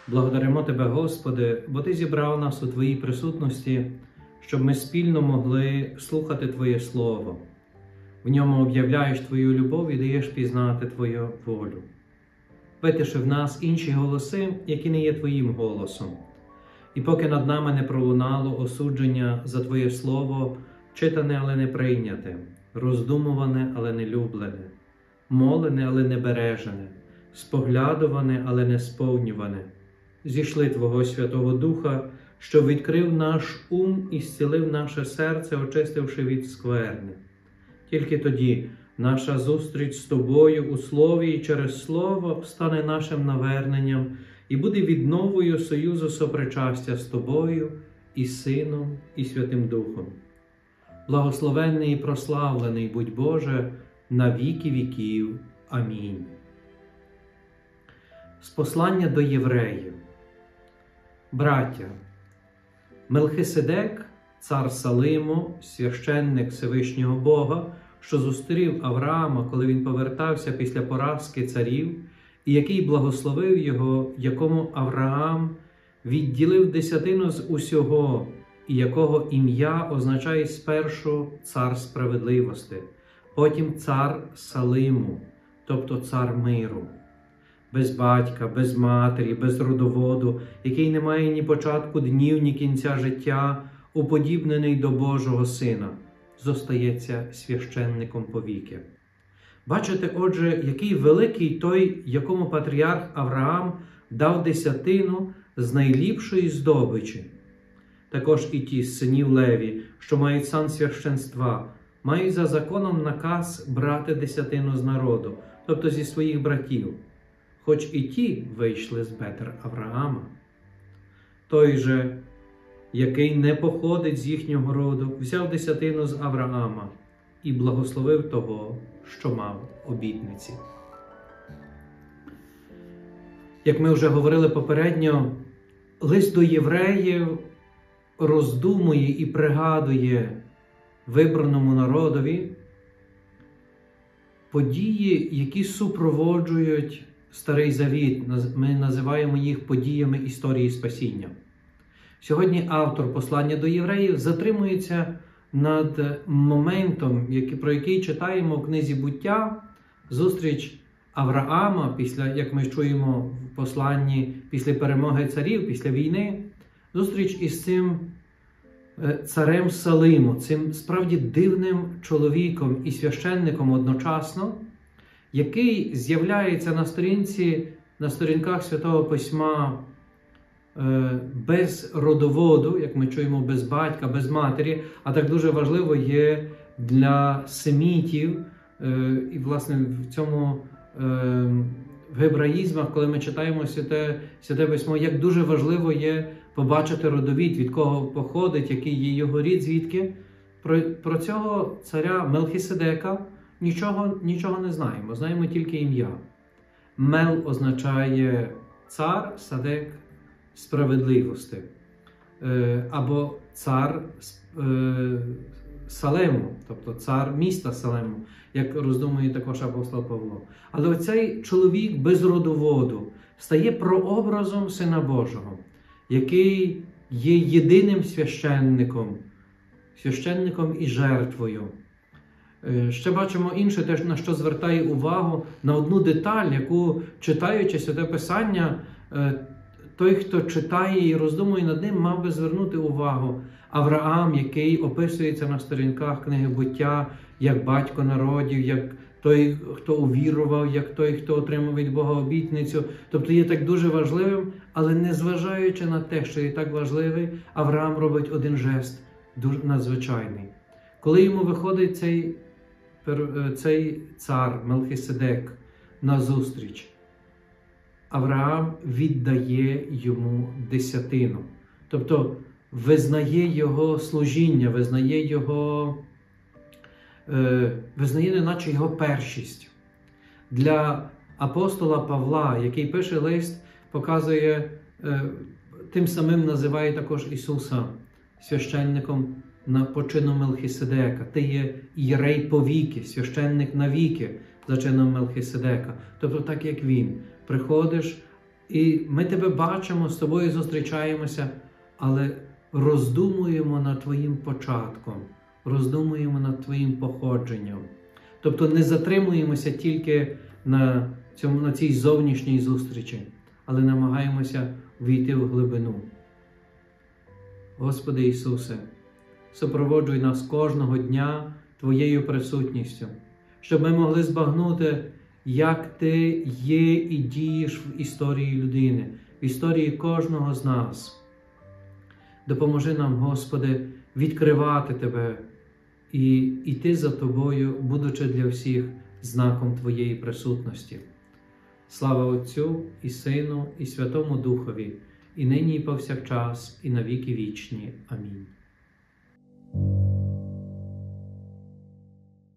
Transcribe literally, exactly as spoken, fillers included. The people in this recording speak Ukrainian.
Благодаримо Тебе, Господи, бо Ти зібрав нас у Твоїй присутності, щоб ми спільно могли слухати Твоє Слово. В ньому об'являєш Твою любов і даєш пізнати Твою волю. Витиши в нас інші голоси, які не є Твоїм голосом. І поки над нами не пролунало осудження за Твоє Слово, читане, але не прийняте, роздумуване, але не люблене, молене, але не бережене, споглядуване, але не сповнюване, зійшли Твого Святого Духа, що відкрив наш ум і зцілив наше серце, очистивши від скверни. Тільки тоді наша зустріч з Тобою у Слові і через Слово стане нашим наверненням і буде відновою союзу сопричастя з Тобою і Сином, і Святим Духом. Благословенний і прославлений будь Боже на віки віків. Амінь. З послання до євреїв. Браття, Мелхиседек, цар Салиму, священник Всевишнього Бога, що зустрів Авраама, коли він повертався після поразки царів, і який благословив його, якому Авраам відділив десятину з усього, і якого ім'я означає спершу цар справедливості, потім цар Салиму, тобто цар миру. Без батька, без матері, без родоводу, який не має ні початку днів, ні кінця життя, уподібнений до Божого Сина, зостається священником повіки. Бачите, отже, який великий той, якому патріарх Авраам дав десятину з найліпшої здобичі. Також і ті з синів Леві, що мають сан священства, мають за законом наказ брати десятину з народу, тобто зі своїх братів, хоч і ті вийшли з бедер Авраама. Той же, який не походить з їхнього роду, взяв десятину з Авраама і благословив того, що мав обітниці. Як ми вже говорили попередньо, лист до євреїв роздумує і пригадує вибраному народові події, які супроводжують Старий Завіт. Ми називаємо їх подіями історії спасіння. Сьогодні автор послання до євреїв затримується над моментом, про який читаємо в книзі «Буття», зустріч Авраама, після, як ми чуємо в посланні, після перемоги царів, після війни, зустріч із цим царем Салиму, цим справді дивним чоловіком і священником одночасно, який з'являється на сторінці, на сторінках Святого Письма без родоводу, як ми чуємо, без батька, без матері, а так дуже важливо є для семітів, і, власне, в цьому, в гебраїзмах, коли ми читаємо Святе, Святе Письмо, як дуже важливо є побачити родовід, від кого походить, який є його рід, звідки. Про, про цього царя Мелхиседека нічого, нічого не знаємо, знаємо тільки ім'я. Мел означає цар, Садек – справедливості, або цар Салему, тобто цар міста Салему, як роздумує також апостол Павло. Але оцей чоловік без родоводу стає прообразом Сина Божого, який є єдиним священником, священником і жертвою. Ще бачимо інше, те, на що звертає увагу, на одну деталь, яку, читаючи Святе Писання, той, хто читає і роздумує над ним, мав би звернути увагу. Авраам, який описується на сторінках книги «Буття» як батько народів, як той, хто увірував, як той, хто отримав від Бога обітницю. Тобто є так дуже важливим, але незважаючи на те, що є так важливий, Авраам робить один жест дуже надзвичайний. Коли йому виходить цей, цей цар Мелхиседек на зустріч, Авраам віддає йому десятину. Тобто визнає його служіння, визнає його, е, визнає неначе його першість. Для апостола Павла, який пише лист, показує, е, тим самим називає також Ісуса священником на почину Мелхиседека. Ти є єрей повіки, священник навіки за чином Мелхиседека. Тобто так, як він. Приходиш І ми Тебе бачимо, з Тобою зустрічаємося, але роздумуємо над Твоїм початком, роздумуємо над Твоїм походженням. Тобто не затримуємося тільки на, цьому, на цій зовнішній зустрічі, але намагаємося війти в глибину. Господи Ісусе, супроводжуй нас кожного дня Твоєю присутністю, щоб ми могли збагнути, як Ти є і дієш в історії людини, в історії кожного з нас. Допоможи нам, Господи, відкривати Тебе і йти за Тобою, будучи для всіх знаком Твоєї присутності. Слава Отцю і Сину, і Святому Духові, і нині, і повсякчас, і на віки вічні. Амінь.